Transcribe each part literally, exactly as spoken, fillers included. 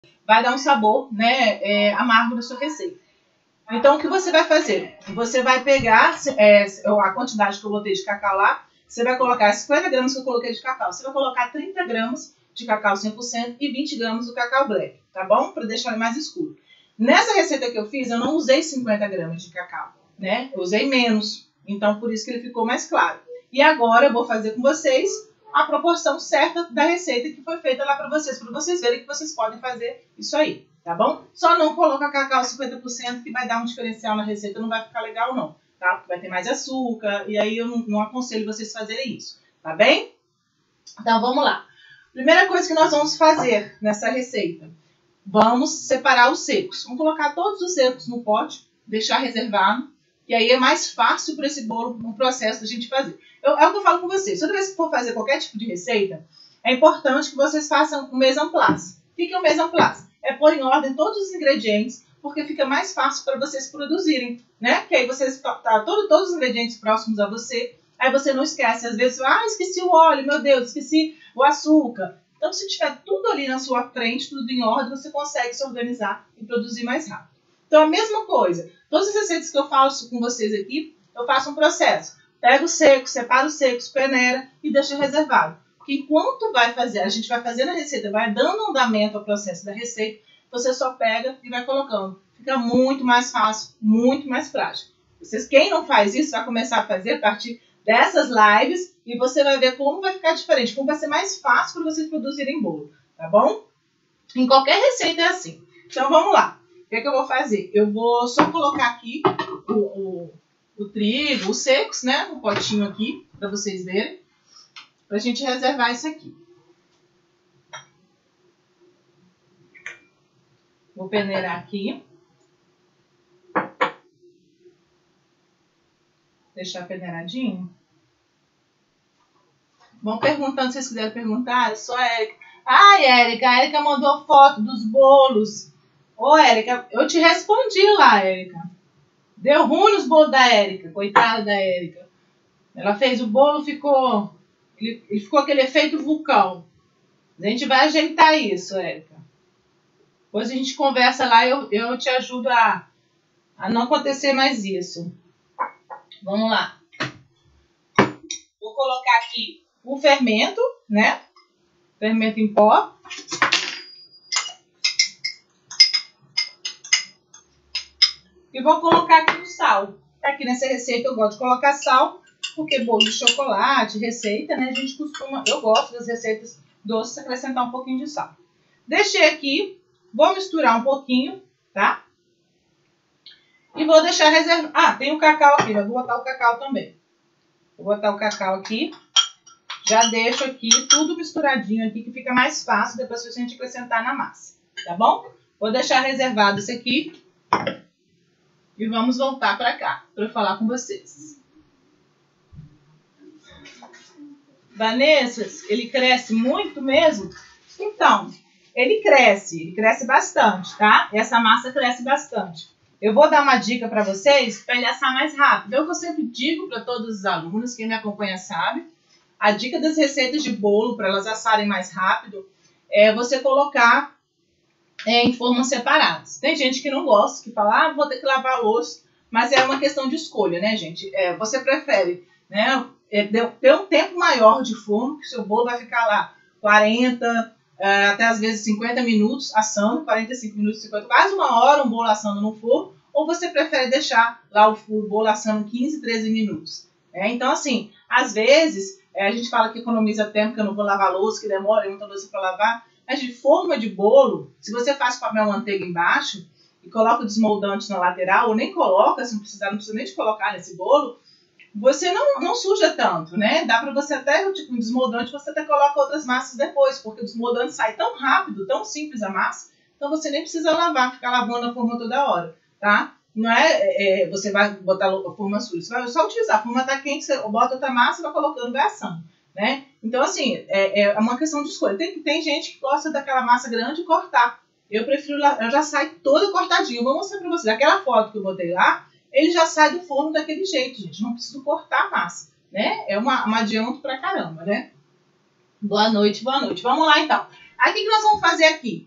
vai dar um sabor, né, é, amargo na sua receita. Então, o que você vai fazer? Você vai pegar é, a quantidade que eu botei de cacau lá, você vai colocar cinquenta gramas que eu coloquei de cacau, você vai colocar trinta gramas de cacau cem por cento e vinte gramas do cacau black, tá bom? Para deixar ele mais escuro. Nessa receita que eu fiz, eu não usei cinquenta gramas de cacau, né? Eu usei menos, então por isso que ele ficou mais claro. E agora eu vou fazer com vocês a proporção certa da receita que foi feita lá para vocês, para vocês verem que vocês podem fazer isso aí, tá bom? Só não coloca cacau cinquenta por cento que vai dar um diferencial na receita, não vai ficar legal não, tá? Porque vai ter mais açúcar e aí eu não, não aconselho vocês fazerem isso, tá bem? Então vamos lá. Primeira coisa que nós vamos fazer nessa receita, vamos separar os secos. Vamos colocar todos os secos no pote, deixar reservado, que aí é mais fácil para esse bolo, no processo da gente fazer. Eu, é o que eu falo com vocês, toda vez que for fazer qualquer tipo de receita, é importante que vocês façam o mise en place. O que é o mise en place? É pôr em ordem todos os ingredientes, porque fica mais fácil para vocês produzirem, né? Que aí vocês tá todo, todos os ingredientes próximos a você, aí você não esquece. Às vezes, ah, esqueci o óleo, meu Deus, esqueci o açúcar. Então, se tiver tudo ali na sua frente, tudo em ordem, você consegue se organizar e produzir mais rápido. Então, a mesma coisa. Todas as receitas que eu faço com vocês aqui, eu faço um processo. Pego o seco, separo os secos, peneira e deixo reservado. Porque enquanto vai fazer, a gente vai fazendo a receita, vai dando andamento ao processo da receita, você só pega e vai colocando. Fica muito mais fácil, muito mais prático. Vocês, quem não faz isso, vai começar a fazer a partir dessas lives e você vai ver como vai ficar diferente, como vai ser mais fácil para vocês produzirem bolo, tá bom? Em qualquer receita é assim. Então vamos lá. O que é que eu vou fazer? Eu vou só colocar aqui o, o, o trigo, os secos, né? No potinho aqui, para vocês verem. Pra gente reservar isso aqui. Vou peneirar aqui. Deixar peneiradinho. Vão perguntando, se vocês quiserem perguntar, eu sou a Érica. Ai, Érica, a Érica mandou foto dos bolos. Ô, Érica, eu te respondi lá, Érica. Deu ruim nos bolos da Érica, coitada da Érica. Ela fez o bolo, ficou... Ele, ele ficou aquele efeito vulcão. A gente vai ajeitar isso, Érica. Depois a gente conversa lá e eu, eu te ajudo a, a não acontecer mais isso. Vamos lá. Vou colocar aqui o fermento, né? Fermento em pó. E vou colocar aqui o sal. Aqui nessa receita eu gosto de colocar sal, porque bolo de chocolate, receita, né? A gente costuma, eu gosto das receitas doces, acrescentar um pouquinho de sal. Deixei aqui, vou misturar um pouquinho, tá? E vou deixar reservado. Ah, tem o cacau aqui, já vou botar o cacau também. Vou botar o cacau aqui. Já deixo aqui tudo misturadinho aqui, que fica mais fácil depois a gente acrescentar na massa, tá bom? Vou deixar reservado esse aqui. E vamos voltar para cá, para eu falar com vocês. Vanessa, ele cresce muito mesmo? Então, ele cresce, ele cresce bastante, tá? Essa massa cresce bastante. Eu vou dar uma dica para vocês para ele assar mais rápido. É o que eu sempre digo para todos os alunos, quem me acompanha sabe. A dica das receitas de bolo, para elas assarem mais rápido, é você colocar é, em formas separadas. Tem gente que não gosta, que fala, ah, vou ter que lavar a louça, mas é uma questão de escolha, né, gente? É, você prefere, né, é, ter um tempo maior de forno, que o seu bolo vai ficar lá quarenta, é, até às vezes cinquenta minutos assando, quarenta e cinco minutos, cinquenta, quase uma hora um bolo assando no forno, ou você prefere deixar lá o, o bolo assando quinze, treze minutos. É, então, assim, às vezes, é, a gente fala que economiza tempo, que eu não vou lavar a louça, que demora muita louça para lavar, mas de forma de bolo, se você faz papel manteiga embaixo e coloca o desmoldante na lateral, ou nem coloca, se não precisar, não precisa nem de colocar nesse bolo, você não, não suja tanto, né? Dá para você até, tipo, um desmoldante, você até coloca outras massas depois, porque o desmoldante sai tão rápido, tão simples a massa, então você nem precisa lavar, ficar lavando a forma toda hora, tá? Não é, é você vai botar a forma suja, você vai só utilizar, a forma tá quente, você bota outra massa, vai colocando, vai assando, né? Então, assim, é, é uma questão de escolha. Tem, tem gente que gosta daquela massa grande e cortar. Eu prefiro, eu já sai toda cortadinha. Eu vou mostrar pra vocês. Aquela foto que eu botei lá, ele já sai do forno daquele jeito, gente. Não preciso cortar a massa, né? É uma, uma adianto pra caramba, né? Boa noite, boa noite. Vamos lá, então. Aí, o que, que nós vamos fazer aqui?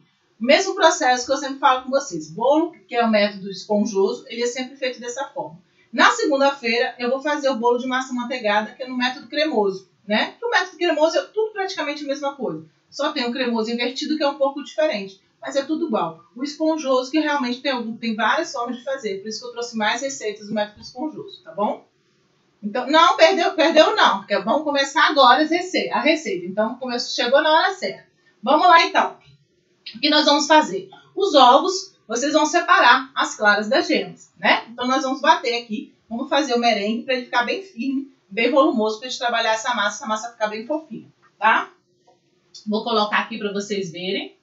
Mesmo processo que eu sempre falo com vocês. Bolo, que é o método esponjoso, ele é sempre feito dessa forma. Na segunda-feira, eu vou fazer o bolo de massa manteigada, que é no método cremoso, né? O método cremoso é tudo praticamente a mesma coisa. Só tem o cremoso invertido, que é um pouco diferente. Mas é tudo igual. O esponjoso, que realmente tem, tem várias formas de fazer. Por isso que eu trouxe mais receitas do método esponjoso, tá bom? Então, não, perdeu, perdeu não. Porque vamos começar agora a receita. Então, chegou na hora certa. Vamos lá, então. O que nós vamos fazer? Os ovos, vocês vão separar as claras das gemas, né? Então, nós vamos bater aqui. Vamos fazer o merengue para ele ficar bem firme, bem volumoso, para a gente trabalhar essa massa, essa massa ficar bem fofinha, tá? Vou colocar aqui para vocês verem.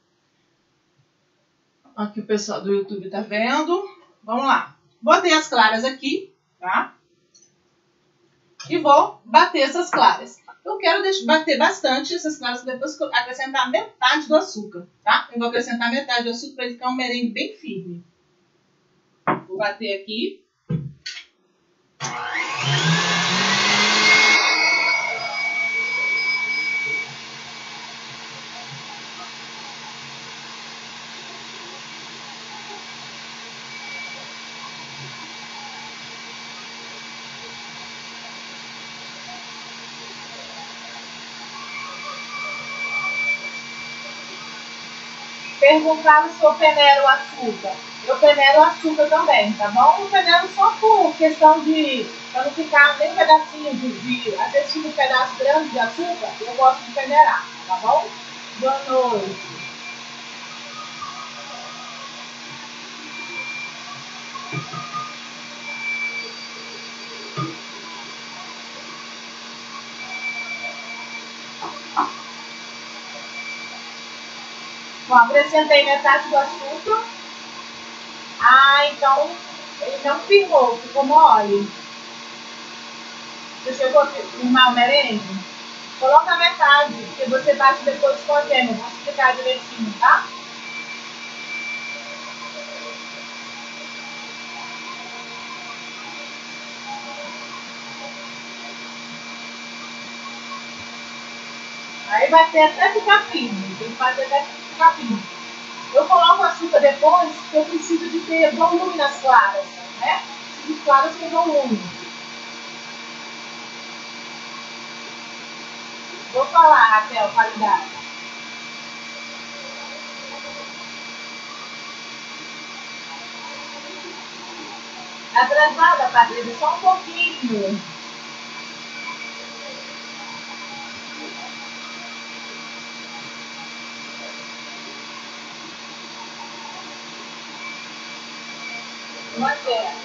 Aqui o pessoal do YouTube tá vendo. Vamos lá. Botei as claras aqui, tá? E vou bater essas claras. Eu quero deixar, bater bastante essas claras para depois acrescentar metade do açúcar, tá? Eu vou acrescentar metade do açúcar para ele ficar um merengue bem firme. Vou bater aqui. Perguntaram se eu peneiro o açúcar. Eu peneiro o açúcar também, tá bom? Eu peneiro só por questão de, para não ficar nem um pedacinho de, de, às vezes fica um pedaço grande de açúcar, eu gosto de peneirar, tá bom? Boa noite. Bom, acrescentei metade do açúcar. Ah, então ele não firmou, ficou mole. Você chegou a firmar o merengue? Coloca a metade, porque você bate depois com a gema. Vou explicar direitinho, tá? Aí vai ter até ficar firme. Tem que fazer até ficar firme. Eu coloco o açúcar depois, porque eu preciso de ter volume nas claras, né? Preciso de claras com volume. Vou falar, Raquel, qualidade. Atrasada, Patrícia, só um pouquinho. Manter.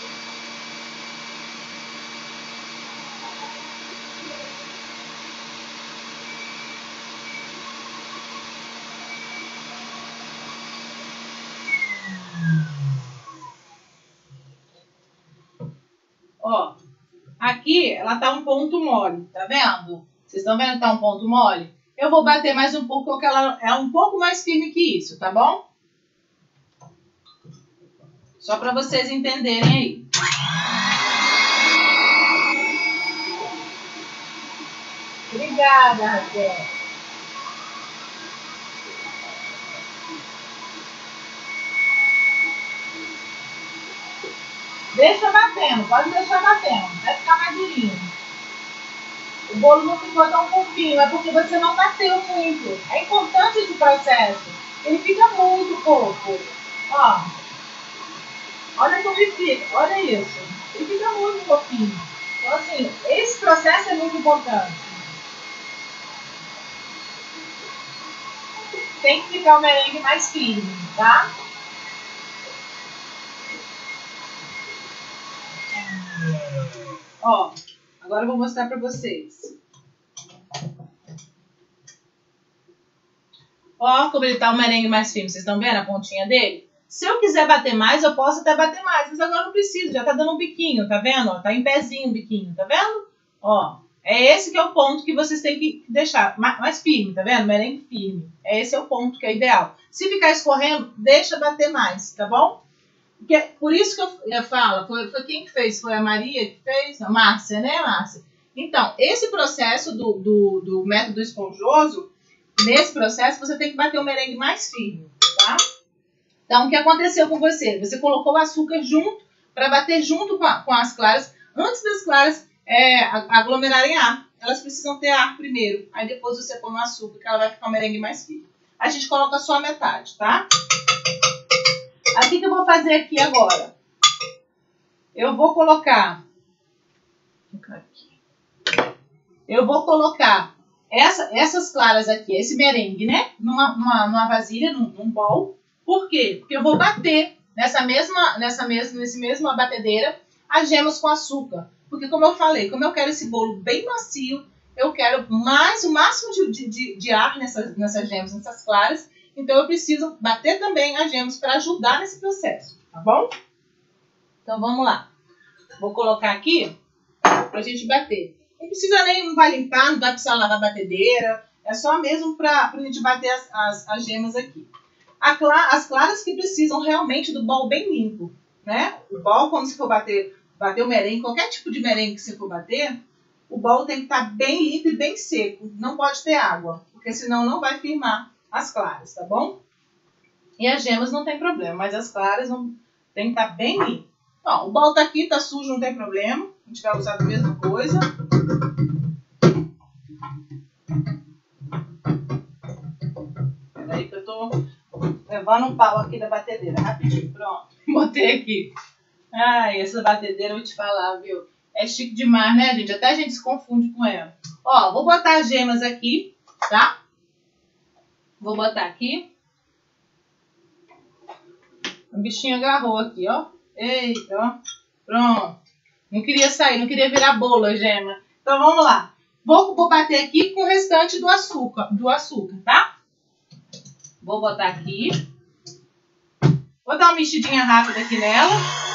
Ó, aqui ela tá um ponto mole, tá vendo? Vocês estão vendo que tá um ponto mole? Eu vou bater mais um pouco, porque ela é um pouco mais firme que isso, tá bom? Só para vocês entenderem aí. Obrigada, Raquel. Deixa batendo, pode deixar batendo, vai ficar mais durinho. O bolo não ficou tão fofinho, é porque você não bateu muito. É importante esse processo. Ele fica muito fofo. Ó, olha como ele fica, olha isso. Ele fica muito fofinho. Então, assim, esse processo é muito importante. Tem que ficar o merengue mais firme, tá? Ó, agora eu vou mostrar pra vocês. Ó, como ele tá o merengue mais firme. Vocês estão vendo a pontinha dele? Se eu quiser bater mais, eu posso até bater mais. Mas agora eu não preciso, já tá dando um biquinho, tá vendo? Ó, tá em pezinho o biquinho, tá vendo? Ó, é esse que é o ponto que vocês têm que deixar mais firme, tá vendo? Merengue firme. É esse é o ponto que é ideal. Se ficar escorrendo, deixa bater mais, tá bom? Porque, por isso que eu, eu falo, foi, foi quem que fez? Foi a Maria que fez? A Márcia, né, Márcia? Então, esse processo do, do, do método esponjoso, nesse processo você tem que bater o merengue mais firme, tá? Então, o que aconteceu com você? Você colocou o açúcar junto, para bater junto com, a, com as claras. Antes das claras é, aglomerarem ar, elas precisam ter ar primeiro. Aí depois você põe o açúcar, que ela vai ficar um merengue mais fino. A gente coloca só a metade, tá? Aí, o que, que eu vou fazer aqui agora? Eu vou colocar... Eu vou colocar essa, essas claras aqui, esse merengue, né? Numa, numa, numa vasilha, num, num bowl. Por quê? Porque eu vou bater nessa mesma, nessa mesma, nesse mesma batedeira as gemas com açúcar. Porque, como eu falei, como eu quero esse bolo bem macio, eu quero mais, o máximo de, de, de ar nessas, nessas gemas, nessas claras. Então, eu preciso bater também as gemas para ajudar nesse processo, tá bom? Então, vamos lá. Vou colocar aqui pra gente bater. Não precisa nem, não vai limpar, não vai precisar lavar a batedeira. É só mesmo pra, pra gente bater as, as, as gemas aqui. A clara, as claras que precisam realmente do bowl bem limpo, né? O bowl, quando você for bater, bater o merengue, qualquer tipo de merengue que você for bater, o bowl tem que estar bem limpo e bem seco. Não pode ter água, porque senão não vai firmar as claras, tá bom? E as gemas não tem problema, mas as claras não, tem que estar bem limpo. Ó, o bowl tá aqui, tá sujo, não tem problema. A gente vai usar a mesma coisa. Peraí que eu tô levando um pau aqui da batedeira. Rapidinho, pronto. Botei aqui. Ai, essa batedeira eu vou te falar, viu? É chique demais, né, gente? Até a gente se confunde com ela. Ó, vou botar as gemas aqui, tá? Vou botar aqui. O bichinho agarrou aqui, ó. Eita, ó. Pronto. Não queria sair, não queria virar bolo a gema. Então, vamos lá. Vou, vou bater aqui com o restante do açúcar, do açúcar, tá? Vou botar aqui. Vou dar uma mexidinha rápida aqui nela.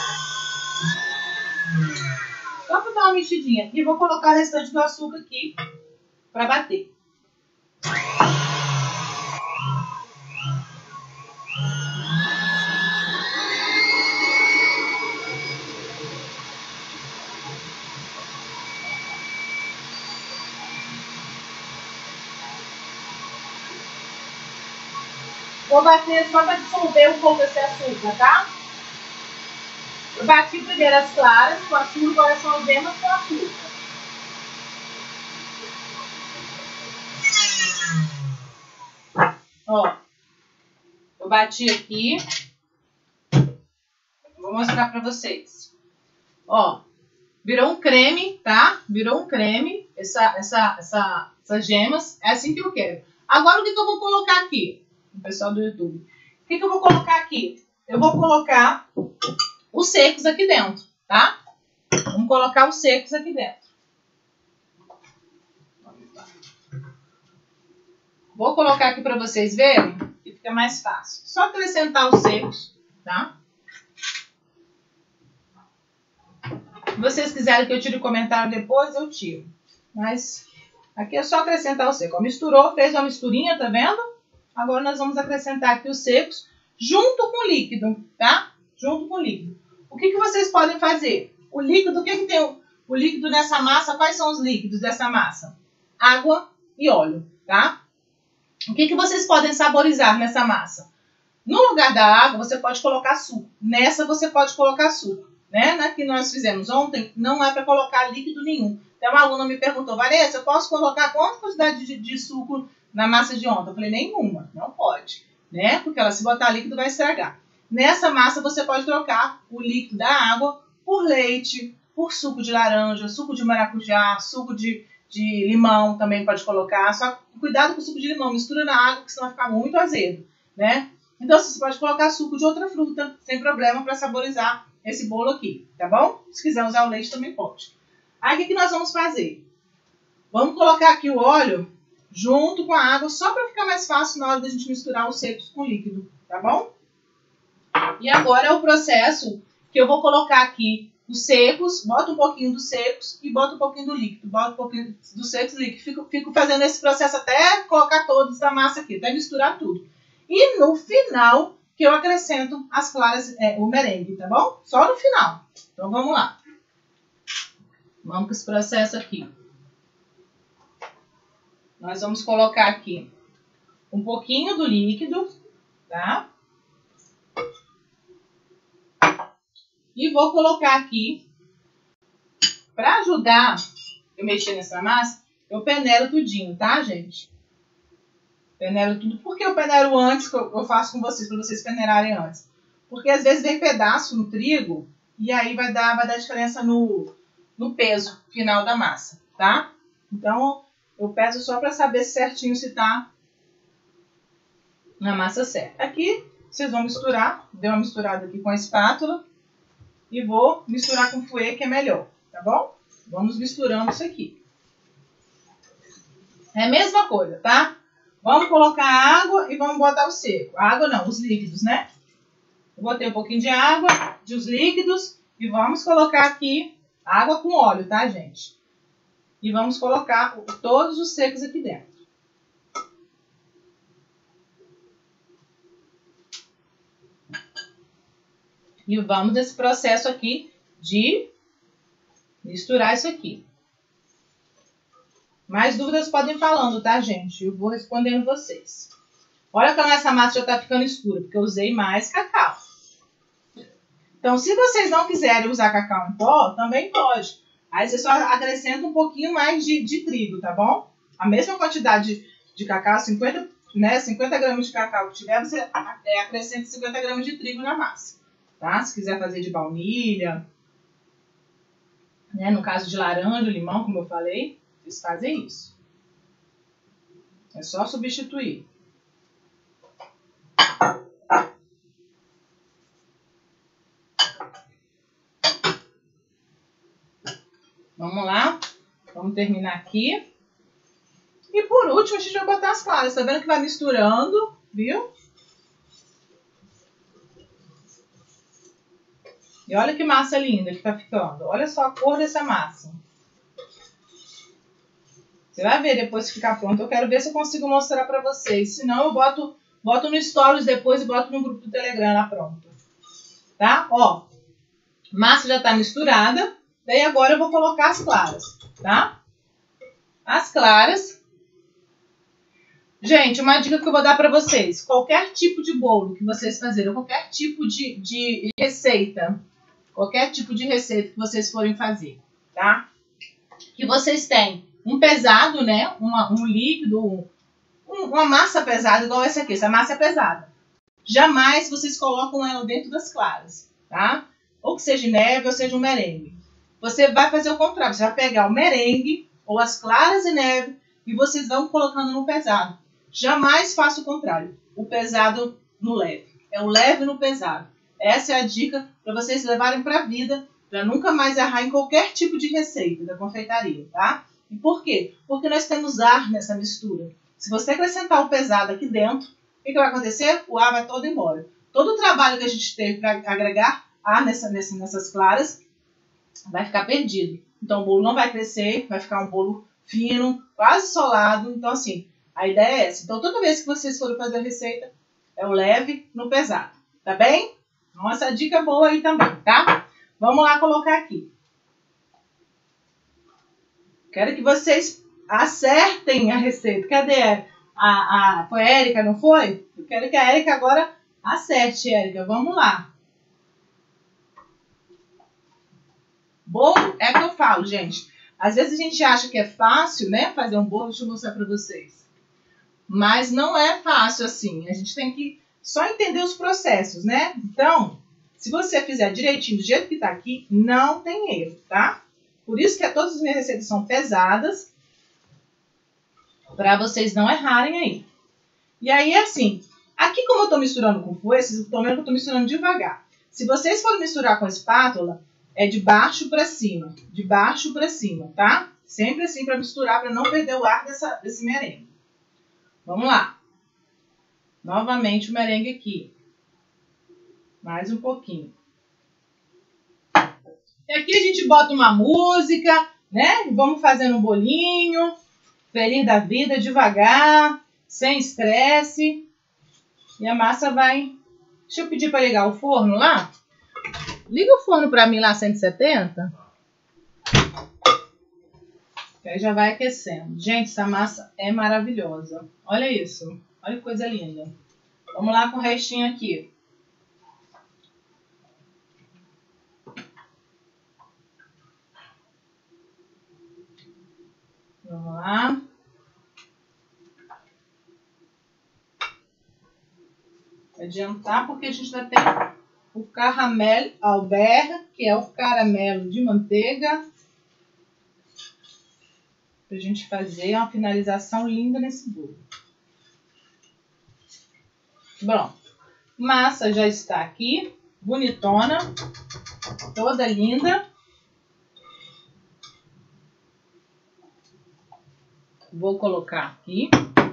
Só para dar uma mexidinha. E vou colocar o restante do açúcar aqui para bater. Vou bater só para dissolver um pouco esse açúcar, tá? Eu bati primeiro as claras com açúcar, agora são as gemas com açúcar. Ó, eu bati aqui. Vou mostrar para vocês. Ó, virou um creme, tá? Virou um creme, essa, essa, essa, essas gemas. É assim que eu quero. Agora, o que, que eu vou colocar aqui? O pessoal do YouTube. O que, que eu vou colocar aqui? Eu vou colocar os secos aqui dentro, tá? Vamos colocar os secos aqui dentro. Vou colocar aqui para vocês verem, que fica mais fácil. Só acrescentar os secos, tá? Se vocês quiserem que eu tire o comentário depois, eu tiro. Mas aqui é só acrescentar o seco. Ó, misturou, fez uma misturinha, tá vendo? Agora nós vamos acrescentar aqui os secos junto com o líquido, tá? Junto com o líquido. O que, que vocês podem fazer? O líquido, o que, que tem o, o líquido nessa massa? Quais são os líquidos dessa massa? Água e óleo, tá? O que, que vocês podem saborizar nessa massa? No lugar da água, você pode colocar suco. Nessa, você pode colocar suco. Né? Na que nós fizemos ontem, não é para colocar líquido nenhum. Até uma aluna me perguntou, Vanessa, eu posso colocar quanta quantidade de, de suco na massa de ontem? Eu falei, nenhuma, não pode, né? Porque ela, se botar líquido, vai estragar. Nessa massa, você pode trocar o líquido da água por leite, por suco de laranja, suco de maracujá, suco de, de limão também pode colocar. Só cuidado com o suco de limão, mistura na água, porque senão vai ficar muito azedo, né? Então, você pode colocar suco de outra fruta, sem problema, para saborizar esse bolo aqui, tá bom? Se quiser usar o leite, também pode. Aí, o que, que nós vamos fazer? Vamos colocar aqui o óleo junto com a água, só para ficar mais fácil na hora da gente misturar os secos com o líquido, tá bom? E agora é o processo que eu vou colocar aqui os secos, boto um pouquinho dos secos e boto um pouquinho do líquido. Boto um pouquinho dos secos e líquido. Fico, fico fazendo esse processo até colocar todos da massa aqui, até misturar tudo. E no final, que eu acrescento as claras, é, o merengue, tá bom? Só no final. Então, vamos lá. Vamos com esse processo aqui. Nós vamos colocar aqui um pouquinho do líquido, tá? E vou colocar aqui, para ajudar eu mexer nessa massa, eu peneiro tudinho, tá, gente? Peneiro tudo. Por que eu peneiro antes, que eu faço com vocês, para vocês peneirarem antes? Porque às vezes vem pedaço no trigo e aí vai dar, vai dar diferença no, no peso final da massa, tá? Então, eu peso só para saber certinho se tá na massa certa. Aqui, vocês vão misturar. Dei uma misturada aqui com a espátula. E vou misturar com fouet, que é melhor, tá bom? Vamos misturando isso aqui. É a mesma coisa, tá? Vamos colocar água e vamos botar o seco. A água não, os líquidos, né? Eu botei um pouquinho de água, de os líquidos. E vamos colocar aqui água com óleo, tá, gente? E vamos colocar todos os secos aqui dentro. E vamos nesse processo aqui de misturar isso aqui. Mais dúvidas podem ir falando, tá, gente? Eu vou respondendo vocês. Olha como essa massa já tá ficando escura, porque eu usei mais cacau. Então, se vocês não quiserem usar cacau em pó, também pode. Aí você só acrescenta um pouquinho mais de, de trigo, tá bom? A mesma quantidade de, de cacau, cinquenta, né, cinquenta gramas de cacau que tiver, você é, acrescenta cinquenta gramas de trigo na massa. Tá? Se quiser fazer de baunilha, né? No caso de laranja, limão, como eu falei, vocês fazem isso. É só substituir. Vamos lá. Vamos terminar aqui. E por último, a gente vai botar as claras. Tá vendo que vai misturando, viu? E olha que massa linda que tá ficando. Olha só a cor dessa massa. Você vai ver depois que ficar pronto. Eu quero ver se eu consigo mostrar pra vocês. Se não, eu boto, boto no Stories depois e boto no grupo do Telegram lá pronto. Tá? Ó, massa já tá misturada. Daí agora eu vou colocar as claras, tá? As claras. Gente, uma dica que eu vou dar pra vocês. Qualquer tipo de bolo que vocês fazerem, qualquer tipo de, de receita, qualquer tipo de receita que vocês forem fazer, tá? Que vocês têm um pesado, né? Uma, um líquido, um, uma massa pesada, igual essa aqui. Essa massa é pesada. Jamais vocês colocam ela dentro das claras, tá? Ou que seja neve ou seja um merengue. Você vai fazer o contrário. Você vai pegar o merengue ou as claras de neve e vocês vão colocando no pesado. Jamais faça o contrário. O pesado no leve. É o leve no pesado. Essa é a dica para vocês levarem para a vida, para nunca mais errar em qualquer tipo de receita da confeitaria, tá? E por quê? Porque nós temos ar nessa mistura. Se você acrescentar o pesado aqui dentro, o que, que vai acontecer? O ar vai todo embora. Todo o trabalho que a gente teve para agregar ar nessa, nessa, nessas claras vai ficar perdido. Então o bolo não vai crescer, vai ficar um bolo fino, quase solado. Então assim, a ideia é essa. Então toda vez que vocês forem fazer a receita, é o leve no pesado. Tá bem? Então essa dica é boa aí também, tá? Vamos lá colocar aqui. Quero que vocês acertem a receita. Cadê a, a, a foi a Érica, não foi? Eu quero que a Érica agora acerte, Érica. Vamos lá. Bolo é o que eu falo, gente. Às vezes a gente acha que é fácil, né? Fazer um bolo. Deixa eu mostrar pra vocês. Mas não é fácil assim. A gente tem que só entender os processos, né? Então, se você fizer direitinho do jeito que tá aqui, não tem erro, tá? Por isso que todas as minhas receitas são pesadas, para vocês não errarem aí. E aí, assim, aqui como eu tô misturando com fouet, vocês estão vendo que eu tô misturando devagar. Se vocês forem misturar com a espátula, é de baixo para cima, de baixo para cima, tá? Sempre assim para misturar, para não perder o ar dessa, desse merengue. Vamos lá. Novamente o merengue aqui. Mais um pouquinho. E aqui a gente bota uma música, né? Vamos fazendo um bolinho, feliz da vida, devagar, sem estresse. E a massa vai... Deixa eu pedir para ligar o forno lá. Liga o forno para mim lá, cento e setenta. Que aí já vai aquecendo. Gente, essa massa é maravilhosa. Olha isso. Olha que coisa linda. Vamos lá com o restinho aqui. Vamos lá. Adiantar, porque a gente vai ter o caramel Albert, que é o caramelo de manteiga, pra gente fazer uma finalização linda nesse bolo. Pronto. Massa já está aqui, bonitona, toda linda. Vou colocar aqui.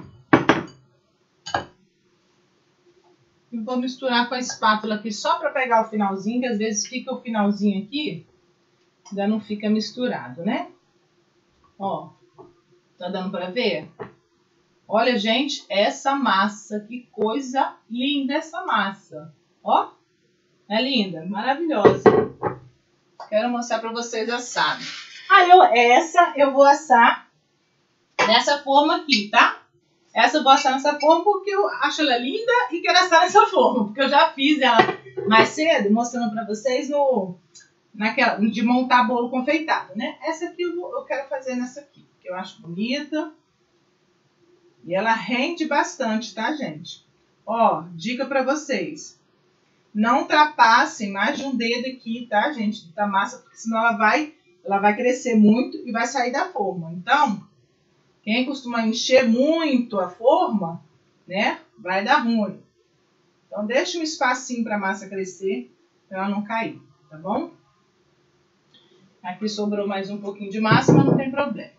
E vou misturar com a espátula aqui só para pegar o finalzinho, que às vezes fica o finalzinho aqui, ainda não fica misturado, né? Ó, tá dando para ver? Olha, gente, essa massa, que coisa linda essa massa. Ó, é linda, maravilhosa. Quero mostrar para vocês assado. Ah, eu, essa eu vou assar nessa forma aqui, tá? Essa eu vou assar nessa forma porque eu acho ela linda e quero assar nessa forma. Porque eu já fiz ela mais cedo, mostrando pra vocês no, naquela, de montar bolo confeitado, né? Essa aqui eu, vou, eu quero fazer nessa aqui, que eu acho bonita. E ela rende bastante, tá, gente? Ó, dica pra vocês. Não ultrapassem mais de um dedo aqui, tá, gente? Da massa, porque senão ela vai, ela vai crescer muito e vai sair da forma. Então... quem costuma encher muito a forma, né, vai dar ruim. Então, deixa um espacinho para a massa crescer, para ela não cair, tá bom? Aqui sobrou mais um pouquinho de massa, mas não tem problema.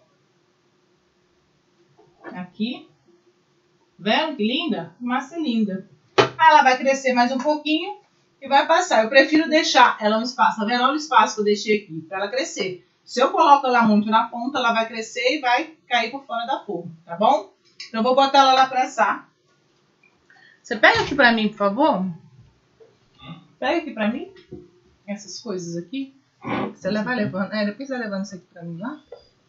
Aqui. Vendo que linda? Massa linda. Aí ela vai crescer mais um pouquinho e vai passar. Eu prefiro deixar ela um espaço. Tá vendo? Olha o espaço que eu deixei aqui, para ela crescer. Se eu coloco ela muito na ponta, ela vai crescer e vai cair por fora da forma, tá bom? Então, eu vou botar ela lá pra assar. Você pega aqui pra mim, por favor? Pega aqui pra mim. Essas coisas aqui. Você vai levando. É, depois você vai levando isso aqui pra mim lá.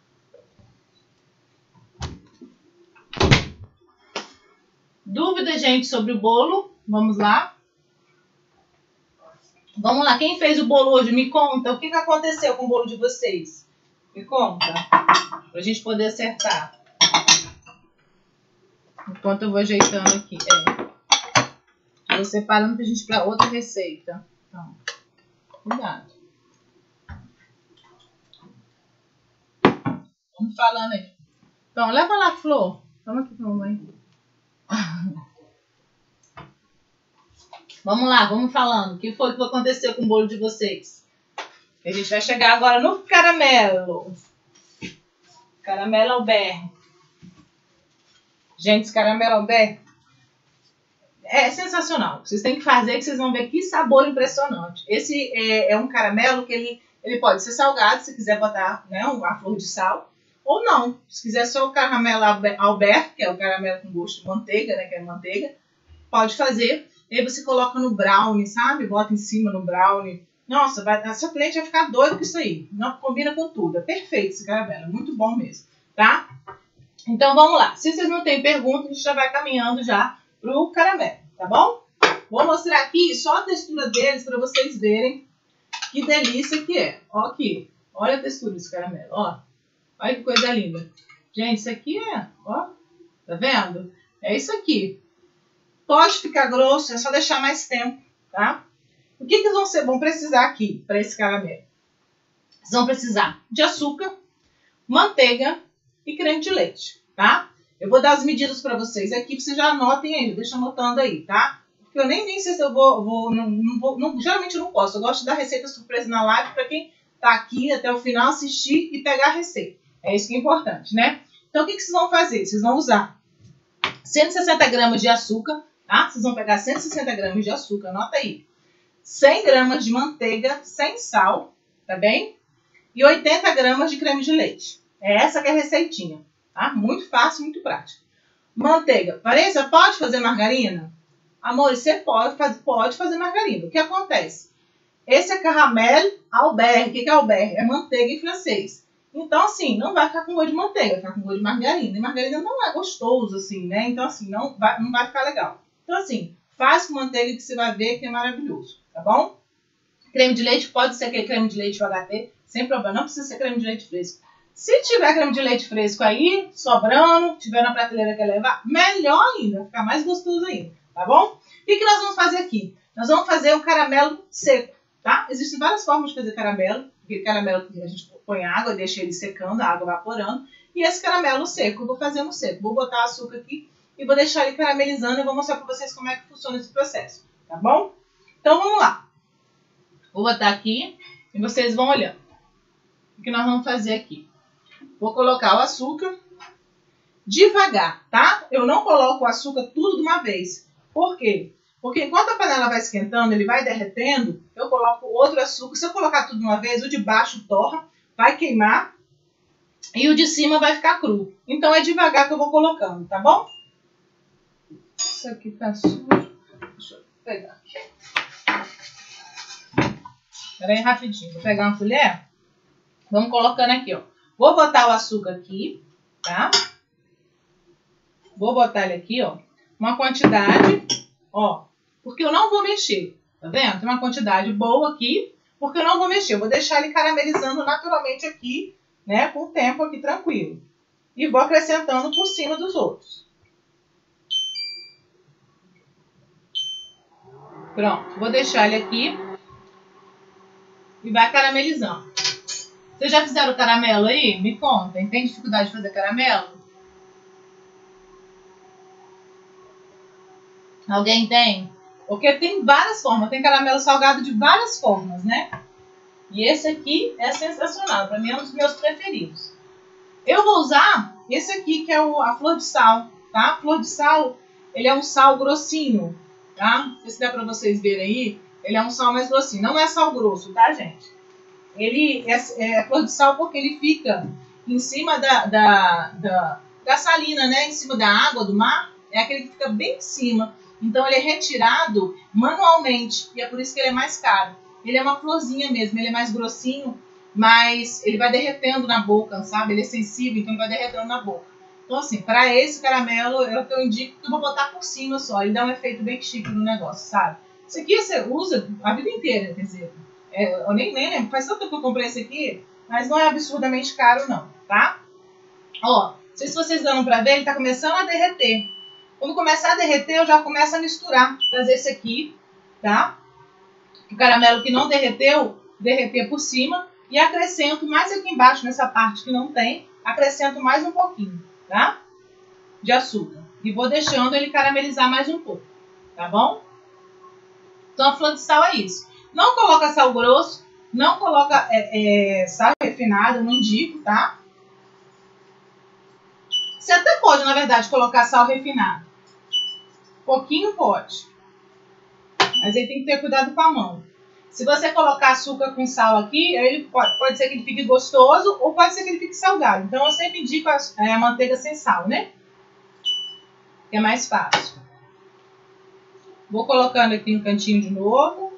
Dúvida, gente, sobre o bolo? Vamos lá. Vamos lá, quem fez o bolo hoje, me conta o que, que aconteceu com o bolo de vocês. Me conta, pra gente poder acertar. Enquanto eu vou ajeitando aqui. É. Vou separando pra gente pra outra receita. Então, cuidado. Vamos falando aí. Então, leva lá, Flor. Toma aqui pra mamãe. Vamos lá, vamos falando. O que foi que aconteceu com o bolo de vocês? A gente vai chegar agora no caramelo. Caramelo Albert. Gente, esse caramelo Albert é sensacional. Vocês têm que fazer, que vocês vão ver que sabor impressionante. Esse é, é um caramelo que ele, ele pode ser salgado, se quiser botar, né, a flor de sal. Ou não. Se quiser só o caramelo Albert, que é o caramelo com gosto de manteiga, né, que é manteiga, pode fazer. E aí você coloca no brownie, sabe? Bota em cima no brownie. Nossa, vai, a sua cliente vai ficar doida com isso aí. Não, combina com tudo. É perfeito esse caramelo. É muito bom mesmo, tá? Então, vamos lá. Se vocês não têm pergunta, a gente já vai caminhando já pro caramelo, tá bom? Vou mostrar aqui só a textura deles para vocês verem que delícia que é. Ó aqui. Olha a textura desse caramelo, ó. Olha que coisa linda. Gente, isso aqui é, ó. Tá vendo? É isso aqui. Pode ficar grosso, é só deixar mais tempo, tá? O que, que vão, ser, vão precisar aqui para esse caramelo? Vocês vão precisar de açúcar, manteiga e creme de leite, tá? Eu vou dar as medidas para vocês aqui, vocês já anotem aí, deixa anotando aí, tá? Porque eu nem, nem sei se eu vou, vou, não, não vou não, geralmente eu não posso, eu gosto de dar receita surpresa na live para quem tá aqui até o final assistir e pegar a receita. É isso que é importante, né? Então, o que, que vocês vão fazer? Vocês vão usar cento e sessenta gramas de açúcar, tá? Vocês vão pegar cento e sessenta gramas de açúcar, anota aí. cem gramas de manteiga sem sal, tá bem? E oitenta gramas de creme de leite. É essa que é a receitinha, tá? Muito fácil, muito prático. Manteiga. Vanessa, pode fazer margarina? Amor, você pode, faz, pode fazer margarina. O que acontece? Esse é caramel Albert. O que é Albert? É manteiga em francês. Então, assim, não vai ficar com gosto de manteiga, vai ficar com gosto de margarina. E margarina não é gostoso, assim, né? Então, assim, não vai, não vai ficar legal. Então, assim, faz com manteiga que você vai ver que é maravilhoso, tá bom? Creme de leite pode ser aquele creme de leite U H T, sem problema. Não precisa ser creme de leite fresco. Se tiver creme de leite fresco aí, sobrando, tiver na prateleira que quer levar, melhor ainda, vai ficar mais gostoso ainda, tá bom? O que, que nós vamos fazer aqui? Nós vamos fazer o caramelo seco, tá? Existem várias formas de fazer caramelo. Aquele caramelo que a gente põe água, deixa ele secando, a água evaporando. E esse caramelo seco, eu vou fazer no seco. Vou botar açúcar aqui e vou deixar ele caramelizando e vou mostrar pra vocês como é que funciona esse processo, tá bom? Então vamos lá. Vou botar aqui e vocês vão olhando. O que nós vamos fazer aqui? Vou colocar o açúcar devagar, tá? Eu não coloco o açúcar tudo de uma vez. Por quê? Porque enquanto a panela vai esquentando, ele vai derretendo, eu coloco outro açúcar. Se eu colocar tudo de uma vez, o de baixo torra, vai queimar e o de cima vai ficar cru. Então é devagar que eu vou colocando, tá bom? Isso aqui tá sujo. Deixa eu pegar aqui. Espera aí rapidinho. Vou pegar uma colher. Vamos colocando aqui, ó. Vou botar o açúcar aqui, tá? Vou botar ele aqui, ó. Uma quantidade, ó. Porque eu não vou mexer, tá vendo? Tem uma quantidade boa aqui, porque eu não vou mexer. Eu vou deixar ele caramelizando naturalmente aqui, né? Com o tempo aqui tranquilo. E vou acrescentando por cima dos outros. Pronto. Vou deixar ele aqui. E vai caramelizando. Vocês já fizeram caramelo aí? Me contem. Tem dificuldade de fazer caramelo? Alguém tem? Porque tem várias formas. Tem caramelo salgado de várias formas, né? E esse aqui é sensacional. Para mim é um dos meus preferidos. Eu vou usar esse aqui, que é o, a flor de sal, tá? A flor de sal, ele é um sal grossinho, tá? Não sei se dá para vocês verem aí. Ele é um sal mais grossinho. Não é sal grosso, tá, gente? Ele é, é flor de sal porque ele fica em cima da, da, da, da salina, né? Em cima da água do mar. É aquele que fica bem em cima. Então ele é retirado manualmente. E é por isso que ele é mais caro. Ele é uma florzinha mesmo. Ele é mais grossinho. Mas ele vai derretendo na boca, sabe? Ele é sensível, então ele vai derretendo na boca. Então assim, para esse caramelo, é o que eu indico que eu vou botar por cima só. Ele dá um efeito bem chique no negócio, sabe? Isso aqui você usa a vida inteira, quer dizer... É, eu nem, nem lembro, faz tanto tempo que eu comprei esse aqui, mas não é absurdamente caro não, tá? Ó, não sei se vocês dão pra ver, ele tá começando a derreter. Quando começar a derreter, eu já começo a misturar, trazer esse aqui, tá? O caramelo que não derreteu, derreter por cima, e acrescento mais aqui embaixo, nessa parte que não tem, acrescento mais um pouquinho, tá? De açúcar. E vou deixando ele caramelizar mais um pouco, tá bom? Então a flor de sal é isso. Não coloca sal grosso, não coloca é, é, sal refinado, eu não indico, tá? Você até pode, na verdade, colocar sal refinado. Pouquinho pode. Mas aí tem que ter cuidado com a mão. Se você colocar açúcar com sal aqui, ele pode, pode ser que ele fique gostoso ou pode ser que ele fique salgado. Então eu sempre indico a, a manteiga sem sal, né? Que é mais fácil. Vou colocando aqui no cantinho de novo.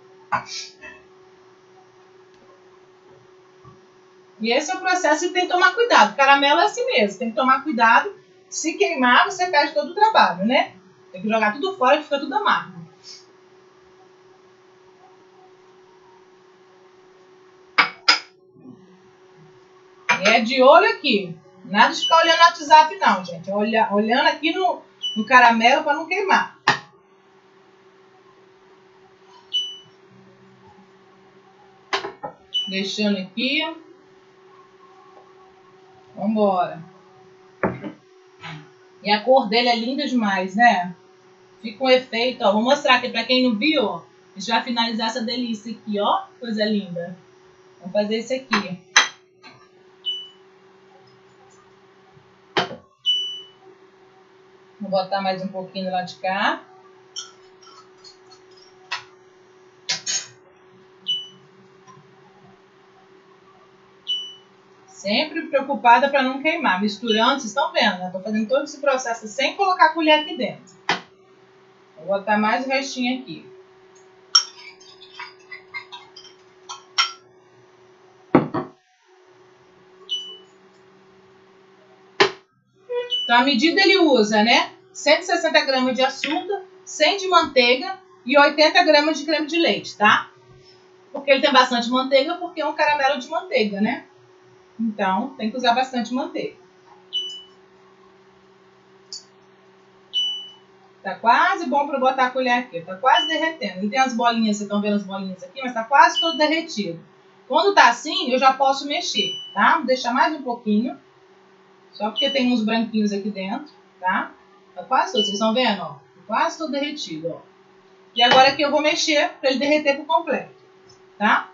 E esse é o processo e tem que tomar cuidado. Caramelo é assim mesmo, tem que tomar cuidado. Se queimar, você perde todo o trabalho, né? Tem que jogar tudo fora, que fica tudo amargo. E é de olho aqui. Nada de ficar olhando no WhatsApp não, gente. Olha, olhando aqui no, no caramelo para não queimar. Deixando aqui. Vambora. E a cor dele é linda demais, né? Fica um efeito, ó. Vou mostrar aqui pra quem não viu, ó. A gente vai finalizar essa delícia aqui, ó. Coisa linda. Vamos fazer isso aqui. Vou botar mais um pouquinho lá de cá. Sempre preocupada para não queimar. Misturando, vocês estão vendo, né? Tô fazendo todo esse processo sem colocar a colher aqui dentro. Vou botar mais o restinho aqui. Então, a medida ele usa, né? cento e sessenta gramas de açúcar, cem de manteiga e oitenta gramas de creme de leite, tá? Porque ele tem bastante manteiga, porque é um caramelo de manteiga, né? Então, tem que usar bastante manteiga. Tá quase bom para botar a colher aqui. Tá quase derretendo. E tem as bolinhas, vocês estão vendo as bolinhas aqui, mas tá quase todo derretido. Quando tá assim, eu já posso mexer, tá? Vou deixar mais um pouquinho. Só porque tem uns branquinhos aqui dentro, tá? Tá quase todo, vocês estão vendo, ó? Tá quase todo derretido, ó. E agora aqui eu vou mexer para ele derreter por completo, tá?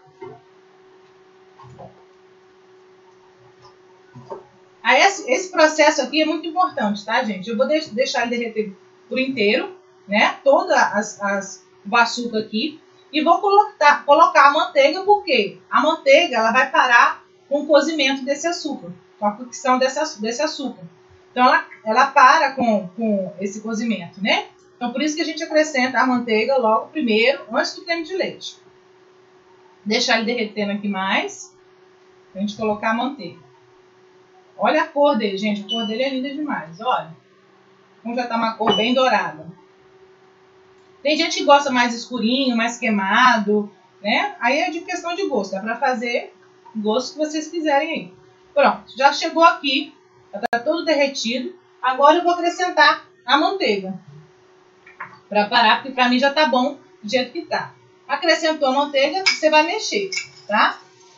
Aí esse, esse processo aqui é muito importante, tá, gente? Eu vou de deixar ele derreter por inteiro, né? Toda as, as, o açúcar aqui. E vou colocar, colocar a manteiga, porque a manteiga ela vai parar com o cozimento desse açúcar, com a cocção desse, desse açúcar. Então ela, ela para com, com esse cozimento, né? Então por isso que a gente acrescenta a manteiga logo primeiro, antes do creme de leite. Deixar ele derretendo aqui mais, pra gente colocar a manteiga. Olha a cor dele, gente. A cor dele é linda demais. Olha. Como já tá uma cor bem dourada. Tem gente que gosta mais escurinho, mais queimado, né? Aí é de questão de gosto. Dá pra fazer o gosto que vocês quiserem aí. Pronto. Já chegou aqui. Já tá todo derretido. Agora eu vou acrescentar a manteiga. Pra parar, porque pra mim já tá bom do jeito que tá. Acrescentou a manteiga, você vai mexer, tá?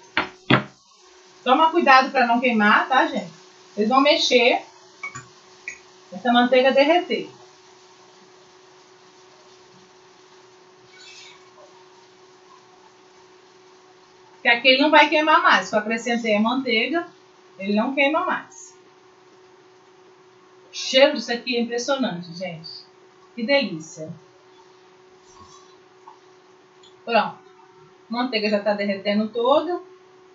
Toma cuidado para não queimar, tá, gente? Vocês vão mexer essa manteiga derreter. Porque aqui ele não vai queimar mais. Se eu acrescentei a manteiga, ele não queima mais. O cheiro disso aqui é impressionante, gente. Que delícia. Pronto. A manteiga já está derretendo toda.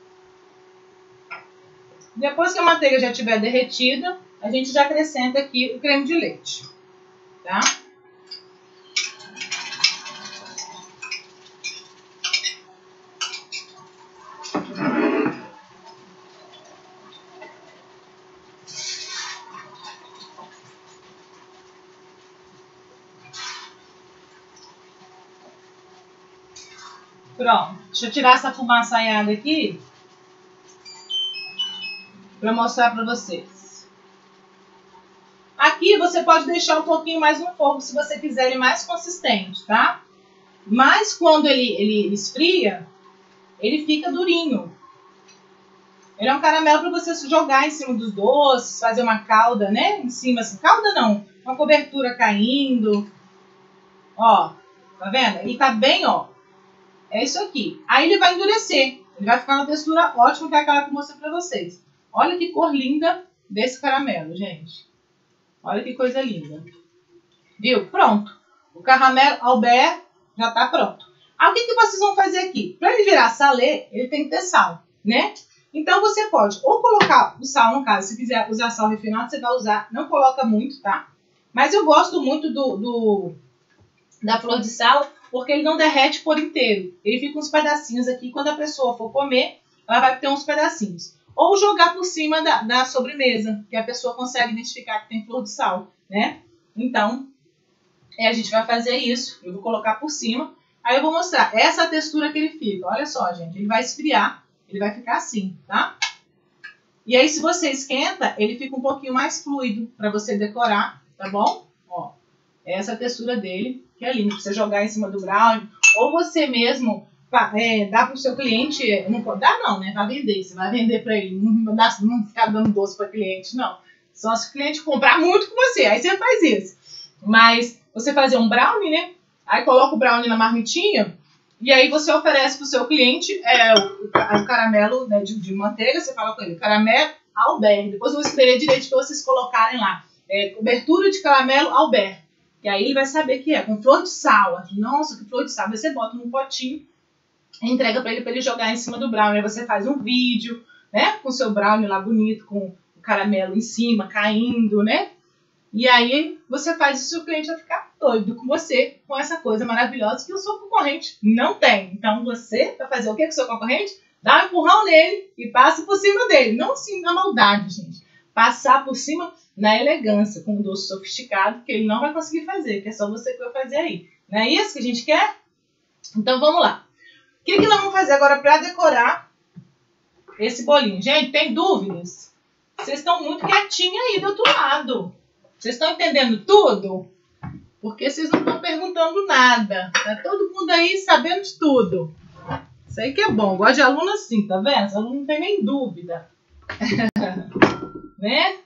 Depois que a manteiga já estiver derretida, a gente já acrescenta aqui o creme de leite, tá? Pronto. Deixa eu tirar essa fumaçaiada aqui para mostrar para vocês. Aqui você pode deixar um pouquinho mais no fogo se você quiser ele mais consistente, tá? Mas quando ele, ele esfria, ele fica durinho. Ele é um caramelo para você jogar em cima dos doces, fazer uma calda, né? Em cima, assim, calda não, uma cobertura caindo. Ó, tá vendo? Ele tá bem, ó. É isso aqui. Aí ele vai endurecer. Ele vai ficar uma textura ótima, que é aquela que eu mostrei pra vocês. Olha que cor linda desse caramelo, gente. Olha que coisa linda. Viu? Pronto. O caramelo Albert já tá pronto. Aí o que, que vocês vão fazer aqui? Para ele virar salé, ele tem que ter sal, né? Então você pode ou colocar o sal, no caso, se quiser usar sal refinado, você vai usar. Não coloca muito, tá? Mas eu gosto muito do, do da flor de sal, porque ele não derrete por inteiro. Ele fica uns pedacinhos aqui. Quando a pessoa for comer, ela vai ter uns pedacinhos. Ou jogar por cima da, da sobremesa, que a pessoa consegue identificar que tem flor de sal, né? Então, é, a gente vai fazer isso. Eu vou colocar por cima. Aí eu vou mostrar essa textura que ele fica. Olha só, gente. Ele vai esfriar. Ele vai ficar assim, tá? E aí, se você esquenta, ele fica um pouquinho mais fluido para você decorar, tá bom? Ó, essa é a textura dele, que é linda. Pra você jogar em cima do brownie. Ou você mesmo é, dá para o seu cliente. Não pode dar, não, né? Vai vender. Você vai vender para ele. Não, dá, não ficar dando doce para cliente, não. Só se o cliente comprar muito com você. Aí você faz isso. Mas você fazer um brownie, né? Aí coloca o brownie na marmitinha. E aí você oferece para o seu cliente é, o, o caramelo, né, de, de manteiga. Você fala com ele, caramelo Albert. Depois eu vou escrever direito para vocês colocarem lá. É, cobertura de caramelo Albert. E aí ele vai saber que é com flor de sal. Nossa, que flor de sal. Aí você bota num potinho e entrega para ele, para ele jogar em cima do brownie. Aí você faz um vídeo, né? Com o seu brownie lá bonito, com o caramelo em cima, caindo, né? E aí você faz isso e o cliente vai ficar doido com você, com essa coisa maravilhosa que o seu concorrente não tem. Então você vai fazer o que com o seu concorrente? Dá um empurrão nele e passa por cima dele. Não sim na maldade, gente. Passar por cima na elegância, com um doce sofisticado que ele não vai conseguir fazer, que é só você que vai fazer aí. Não é isso que a gente quer? Então vamos lá. O que, que nós vamos fazer agora para decorar esse bolinho. Gente, tem dúvidas? Vocês estão muito quietinhos aí do outro lado. Vocês estão entendendo tudo? Porque vocês não estão perguntando nada. Tá todo mundo aí sabendo de tudo. Isso aí que é bom. Gosto de aluno assim, tá vendo? Esse aluno não tem nem dúvida. Né?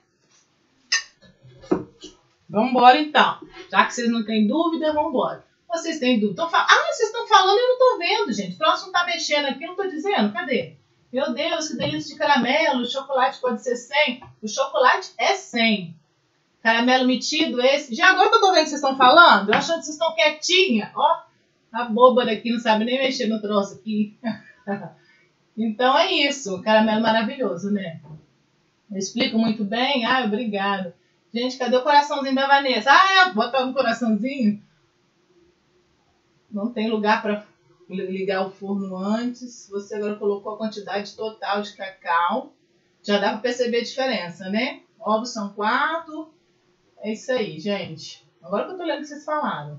Vamos embora então. Já que vocês não têm dúvida, vamos embora. Vocês têm dúvida? Fal... Ah, vocês estão falando e eu não estou vendo, gente. O próximo tá mexendo aqui, eu não estou dizendo. Cadê? Meu Deus, que delícia de caramelo. O chocolate pode ser cem. O chocolate é cem. Caramelo metido, esse. Já agora que eu tô vendo que vocês estão falando, eu achando que vocês estão quietinha. Ó, a boba daqui não sabe nem mexer no troço aqui. Então é isso. Caramelo maravilhoso, né? Eu explico muito bem. Ah, obrigada. Gente, cadê o coraçãozinho da Vanessa? Ah, é, botar um coraçãozinho. Não tem lugar para ligar o forno antes. Você agora colocou a quantidade total de cacau. Já dá para perceber a diferença, né? Ovos são quatro. É isso aí, gente. Agora que eu tô lendo o que vocês falaram.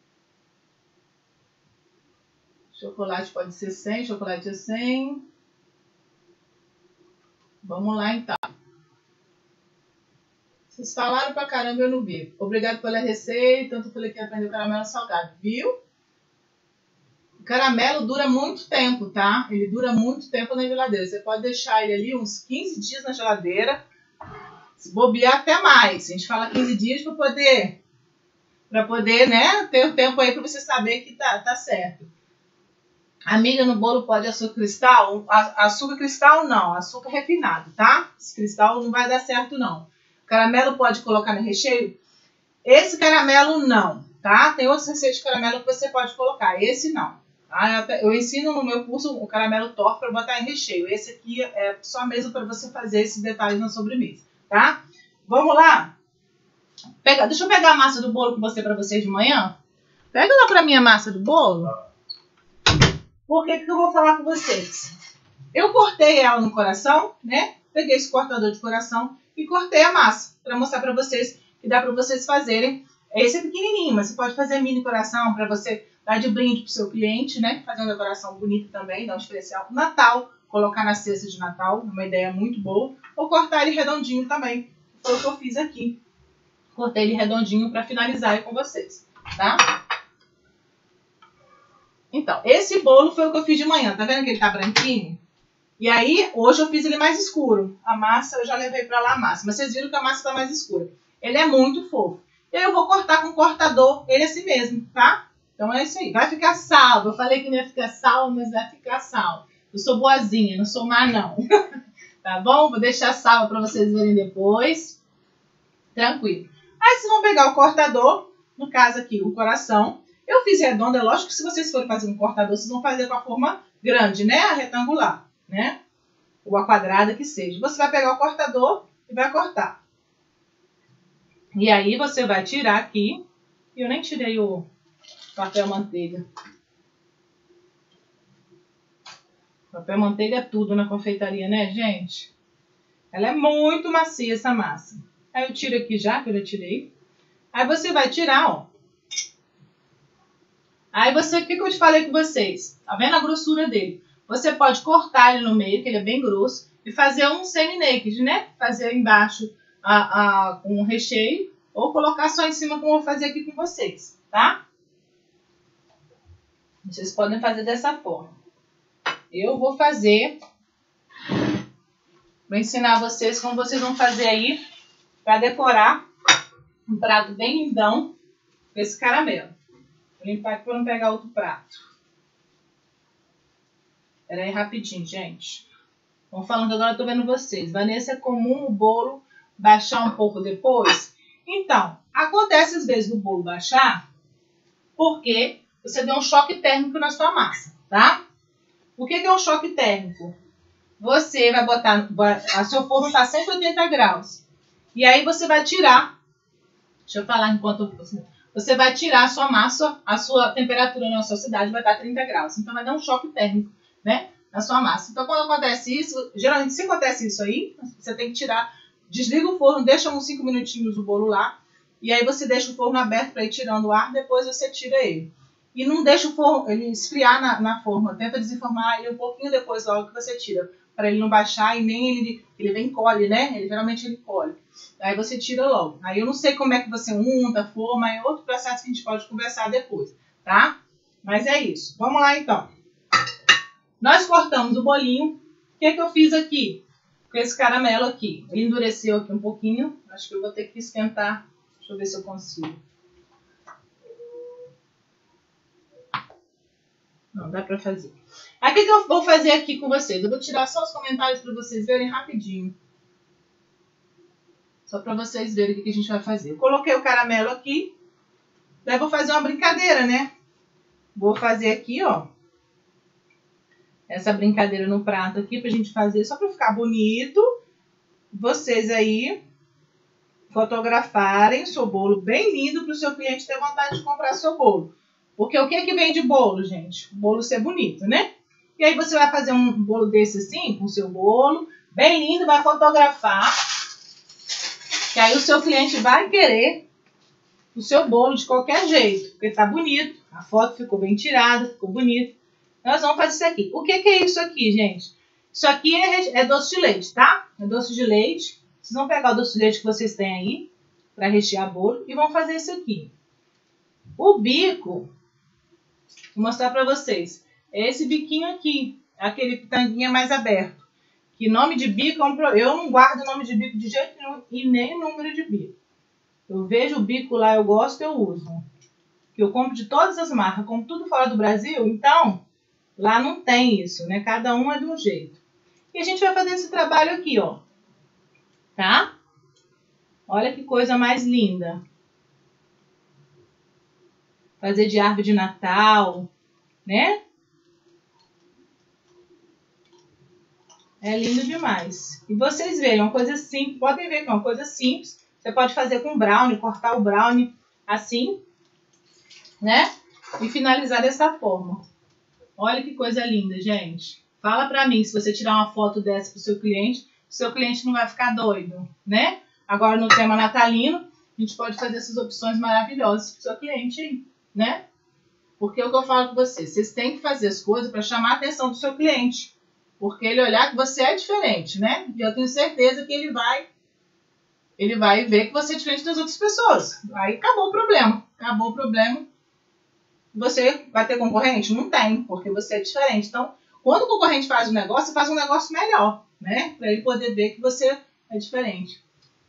Chocolate pode ser cem, chocolate é cem. Vamos lá, então. Vocês falaram pra caramba, eu não vi. Obrigado pela receita. Tanto eu falei que ia aprender o caramelo salgado, viu? O caramelo dura muito tempo, tá? Ele dura muito tempo na geladeira. Você pode deixar ele ali uns quinze dias na geladeira. Se bobear até mais. A gente fala quinze dias para poder, para poder, né, ter o tempo aí para você saber que tá, tá certo. Amiga, no bolo pode açúcar cristal? A, açúcar cristal não, açúcar refinado, tá? Esse cristal não vai dar certo não. Caramelo pode colocar no recheio? Esse caramelo não, tá? Tem outros receitos de caramelo que você pode colocar, esse não. Tá? Eu ensino no meu curso o caramelo torto para botar em recheio. Esse aqui é só mesmo para você fazer esses detalhes na sobremesa. Tá? Vamos lá? Pega, deixa eu pegar a massa do bolo que eu mostrei pra vocês de manhã. Pega lá pra mim a massa do bolo. Por que que eu vou falar com vocês? Eu cortei ela no coração, né? Peguei esse cortador de coração e cortei a massa pra mostrar pra vocês que dá pra vocês fazerem. Esse é pequenininho, mas você pode fazer mini coração pra você dar de brinde pro seu cliente, né? Fazer uma decoração bonita também, dar um especial Natal. Colocar na cesta de Natal, uma ideia muito boa. Ou cortar ele redondinho também. Foi o que eu fiz aqui. Cortei ele redondinho para finalizar aí com vocês, tá? Então, esse bolo foi o que eu fiz de manhã. Tá vendo que ele tá branquinho? E aí, hoje eu fiz ele mais escuro. A massa, eu já levei para lá a massa. Mas vocês viram que a massa tá mais escura. Ele é muito fofo. E aí eu vou cortar com o cortador, ele assim mesmo, tá? Então é isso aí. Vai ficar salvo. Eu falei que não ia ficar salvo, mas vai ficar salvo. Eu sou boazinha, não sou má não. Tá bom? Vou deixar salva para vocês verem depois. Tranquilo. Aí vocês vão pegar o cortador, no caso aqui o coração. Eu fiz redondo, é lógico que se vocês forem fazer um cortador, vocês vão fazer com a forma grande, né? A retangular, né? Ou a quadrada que seja. Você vai pegar o cortador e vai cortar. E aí você vai tirar aqui. Eu nem tirei o papel manteiga. Papel manteiga é tudo na confeitaria, né, gente? Ela é muito macia, essa massa. Aí eu tiro aqui já, que eu já tirei. Aí você vai tirar, ó. Aí você, o que, que eu te falei com vocês? Tá vendo a grossura dele? Você pode cortar ele no meio, que ele é bem grosso, e fazer um semi-naked, né? Fazer embaixo a, a, com o recheio, ou colocar só em cima, como eu vou fazer aqui com vocês, tá? Vocês podem fazer dessa forma. Eu vou fazer, vou ensinar vocês como vocês vão fazer aí para decorar um prato bem lindão com esse caramelo. Vou limpar aqui para não pegar outro prato. Espera aí rapidinho, gente. Vão falando que agora eu tô vendo vocês. Vanessa, é comum o bolo baixar um pouco depois? Então, acontece às vezes do bolo baixar porque você deu um choque térmico na sua massa, tá? O que é um choque térmico? Você vai botar, a seu forno está a cento e oitenta graus. E aí você vai tirar, deixa eu falar enquanto você, você vai tirar a sua massa, a sua temperatura na sua cidade vai estar a trinta graus. Então vai dar um choque térmico, né, na sua massa. Então quando acontece isso, geralmente se acontece isso aí, você tem que tirar, desliga o forno, deixa uns cinco minutinhos o bolo lá. E aí você deixa o forno aberto para ir tirando o ar, depois você tira ele. e não deixa o forno, ele esfriar na, na forma. Tenta desenformar ele um pouquinho depois, logo que você tira, para ele não baixar e nem ele, ele vem colhe, né? Ele geralmente ele colhe. Aí você tira logo. Aí eu não sei como é que você unta, forma, é outro processo que a gente pode conversar depois, tá? Mas é isso. Vamos lá então. Nós cortamos o bolinho. O que, que eu fiz aqui? Com esse caramelo aqui. Ele endureceu aqui um pouquinho. Acho que eu vou ter que esquentar. Deixa eu ver se eu consigo. Não, dá pra fazer. Aí o que, que eu vou fazer aqui com vocês? Eu vou tirar só os comentários para vocês verem rapidinho. Só para vocês verem o que, que a gente vai fazer. Eu coloquei o caramelo aqui. Daí eu vou fazer uma brincadeira, né? Vou fazer aqui, ó. Essa brincadeira no prato aqui pra gente fazer só pra ficar bonito. Vocês aí fotografarem o seu bolo bem lindo pro seu cliente ter vontade de comprar seu bolo. Porque o que é que vem de bolo, gente? O bolo ser bonito, né? E aí você vai fazer um bolo desse assim, com o seu bolo, bem lindo, vai fotografar. Que aí o seu cliente vai querer o seu bolo de qualquer jeito. Porque tá bonito, a foto ficou bem tirada, ficou bonito. Nós vamos fazer isso aqui. O que, que é isso aqui, gente? Isso aqui é, é doce de leite, tá? É doce de leite. Vocês vão pegar o doce de leite que vocês têm aí para rechear bolo e vão fazer isso aqui. O bico, vou mostrar para vocês. É esse biquinho aqui, aquele pitanguinha mais aberto. Que nome de bico, eu não guardo nome de bico de jeito nenhum e nem número de bico. Eu vejo o bico lá, eu gosto, eu uso. Que eu compro de todas as marcas, compro tudo fora do Brasil, então lá não tem isso, né? Cada um é de um jeito. E a gente vai fazer esse trabalho aqui, ó. Tá? Olha que coisa mais linda. Fazer de árvore de Natal, né? É lindo demais. E vocês veem, uma coisa simples, podem ver que é uma coisa simples. Você pode fazer com brownie, cortar o brownie assim, né? E finalizar dessa forma. Olha que coisa linda, gente. Fala pra mim, se você tirar uma foto dessa pro seu cliente, o seu cliente não vai ficar doido, né? Agora, no tema natalino, a gente pode fazer essas opções maravilhosas pro seu cliente aí, né? Porque é o que eu falo com vocês, vocês têm que fazer as coisas para chamar a atenção do seu cliente. Porque ele olhar que você é diferente, né? E eu tenho certeza que ele vai, ele vai ver que você é diferente das outras pessoas. Aí acabou o problema. Acabou o problema. Você vai ter concorrente? Não tem, porque você é diferente. Então, quando o concorrente faz um negócio, você faz um negócio melhor, né? Para ele poder ver que você é diferente.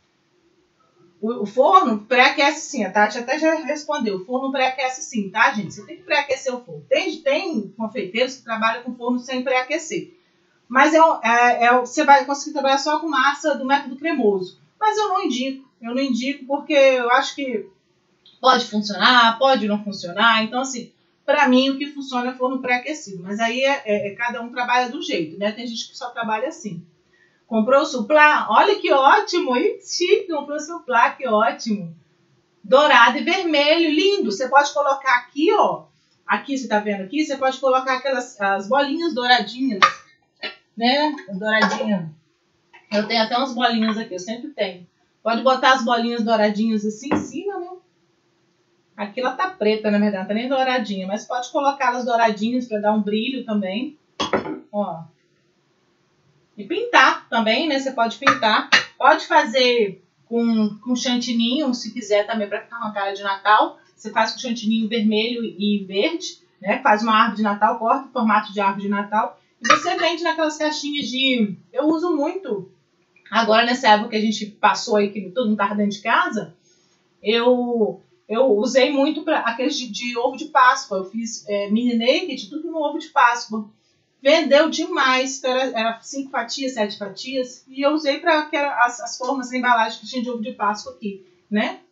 O, o forno pré-aquece sim, a Tati até já respondeu. O forno pré-aquece sim, tá, gente? Você tem que pré-aquecer o forno. Tem, tem confeiteiros que trabalham com forno sem pré-aquecer. Mas é, é, é, você vai conseguir trabalhar só com massa do método cremoso. Mas eu não indico. Eu não indico porque eu acho que pode funcionar, pode não funcionar. Então, assim, para mim o que funciona é forno pré-aquecido. Mas aí é, é, é, cada um trabalha do jeito, né? Tem gente que só trabalha assim. Comprou o suplá? Olha que ótimo! E chique, comprou o suplá, que ótimo! Dourado e vermelho, lindo! Você pode colocar aqui, ó. Aqui, você tá vendo aqui? Você pode colocar aquelas as bolinhas douradinhas, né? Douradinha. Eu tenho até umas bolinhas aqui, eu sempre tenho. Pode botar as bolinhas douradinhas assim em cima, né? Aqui ela tá preta, na verdade, não tá nem douradinha, mas pode colocar elas douradinhas para dar um brilho também. Ó. E pintar também, né? Você pode pintar. Pode fazer com, com chantininho, se quiser também, para ficar uma cara de Natal. Você faz com chantininho vermelho e verde, né? Faz uma árvore de Natal, corta o formato de árvore de Natal. E você vende naquelas caixinhas de... Eu uso muito. Agora, nessa época que a gente passou aí, que todo mundo estava dentro de casa, eu... Eu usei muito para aqueles de, de ovo de Páscoa. Eu fiz é, mini naked, tudo no ovo de Páscoa. Vendeu demais. Então era, era cinco fatias, sete fatias. E eu usei para as, as formas de embalagem que tinha de ovo de Páscoa aqui, né?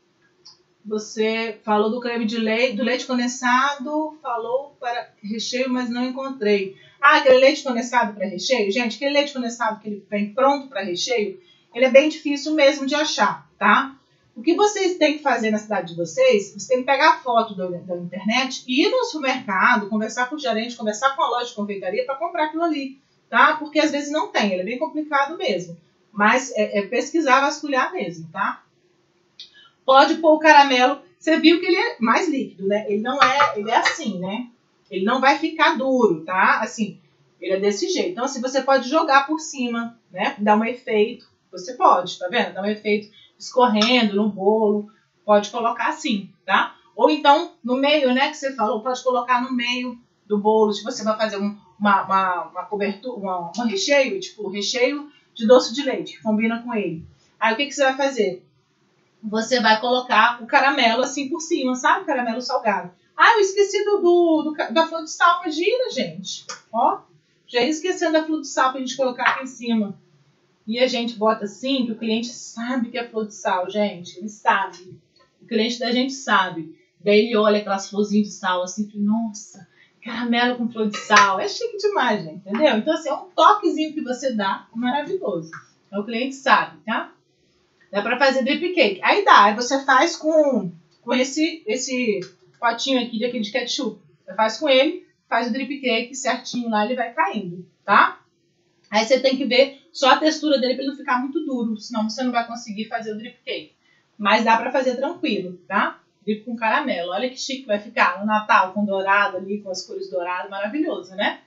Você falou do creme de leite, do leite condensado, falou para recheio, mas não encontrei. Ah, aquele leite condensado para recheio? Gente, aquele leite condensado que ele vem pronto para recheio, ele é bem difícil mesmo de achar, tá? O que vocês têm que fazer na cidade de vocês, vocês têm que pegar a foto do, da internet e ir no supermercado, conversar com o gerente, conversar com a loja de confeitaria para comprar aquilo ali, tá? Porque às vezes não tem, ele é bem complicado mesmo. Mas é, é pesquisar, vasculhar mesmo, tá? Pode pôr o caramelo. você viu que ele é mais líquido, né? Ele não é, ele é assim, né? Ele não vai ficar duro, tá? Assim, ele é desse jeito. Então, assim, você pode jogar por cima, né? Dar um efeito. Você pode, tá vendo? Dar um efeito escorrendo no bolo. Pode colocar assim, tá? Ou então, no meio, né? Que você falou, pode colocar no meio do bolo. Se você vai fazer um, uma, uma, uma cobertura, uma, um recheio, tipo, recheio de doce de leite, que combina com ele. Aí, o que, que você vai fazer? Você vai colocar o caramelo assim por cima, sabe? Caramelo salgado. Ah, eu esqueci do, do, do, da flor de sal. Imagina, gente. Ó, já ia esquecendo da flor de sal pra gente colocar aqui em cima. E a gente bota assim, que o cliente sabe que é flor de sal, gente. Ele sabe. O cliente da gente sabe. Daí ele olha aquelas florzinhas de sal assim, e, nossa, caramelo com flor de sal. É chique demais, gente, entendeu? Então, assim, é um toquezinho que você dá, maravilhoso. Então, o cliente sabe, tá? Dá pra fazer drip cake. Aí dá, aí você faz com, com esse, esse potinho aqui de, aqui de ketchup. Você faz com ele, faz o drip cake certinho lá, ele vai caindo, tá? Aí você tem que ver só a textura dele pra ele não ficar muito duro, senão você não vai conseguir fazer o drip cake. Mas dá pra fazer tranquilo, tá? Drip com caramelo. Olha que chique vai ficar no Natal, com dourado ali, com as cores douradas, maravilhoso, né?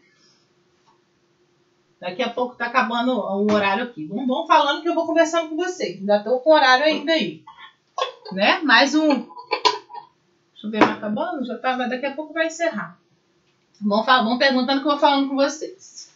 Daqui a pouco tá acabando o horário aqui. Vamos, vamos falando que eu vou conversando com vocês. Ainda tô com horário ainda aí. Né? Mais um. Deixa eu ver, vai acabando? Já tá, daqui a pouco vai encerrar. Vamos, vamos perguntando que eu vou falando com vocês.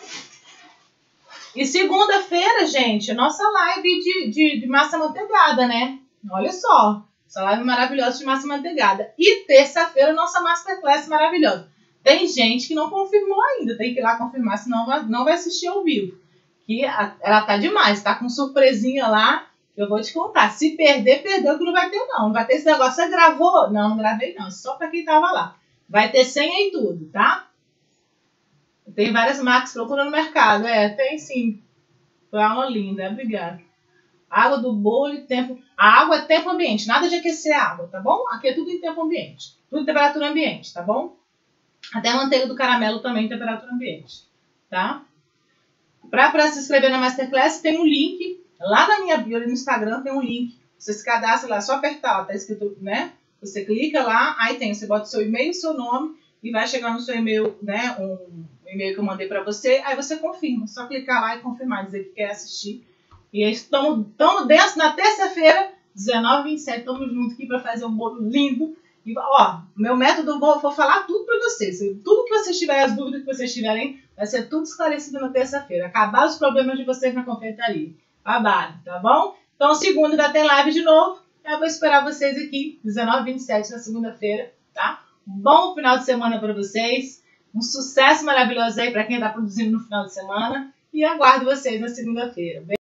E segunda-feira, gente, nossa live de, de, de massa manteigada, né? Olha só. Essa live maravilhosa de massa manteigada. E terça-feira, nossa masterclass maravilhosa. Tem gente que não confirmou ainda, tem que ir lá confirmar, senão não vai assistir ao vivo. Que ela tá demais, tá com surpresinha lá, eu vou te contar. Se perder, perdeu, que não vai ter não. Não vai ter esse negócio, você gravou? Não, não gravei não, só pra quem tava lá. Vai ter senha e tudo, tá? Tem várias marcas, procura no mercado. É, tem sim. Foi uma aula linda, obrigada. Água do bolo e tempo... A água é tempo ambiente, nada de aquecer a água, tá bom? Aqui é tudo em tempo ambiente. Tudo em temperatura ambiente, tá bom? Até a manteiga do caramelo também em temperatura ambiente, tá? Para se inscrever na Masterclass, tem um link. Lá na minha bio, ali no Instagram, tem um link. Você se cadastra lá, só apertar, ó, tá escrito, né? Você clica lá, aí tem, você bota seu e-mail, seu nome, e vai chegar no seu e-mail, né? Um, um e-mail que eu mandei para você, aí você confirma. Só clicar lá e confirmar, dizer que quer assistir. E aí estamos dentro na terça-feira, dezenove e vinte e sete, estamos juntos aqui para fazer um bolo lindo. E, ó, meu método, vou, vou falar tudo para vocês. Tudo que vocês tiverem, as dúvidas que vocês tiverem, vai ser tudo esclarecido na terça-feira. Acabar os problemas de vocês na confeitaria. Babado, tá bom? Então, segunda ainda tem live de novo. Eu vou esperar vocês aqui, dezenove e vinte e sete na segunda-feira, tá? Um bom final de semana para vocês. Um sucesso maravilhoso aí para quem está produzindo no final de semana. E aguardo vocês na segunda-feira.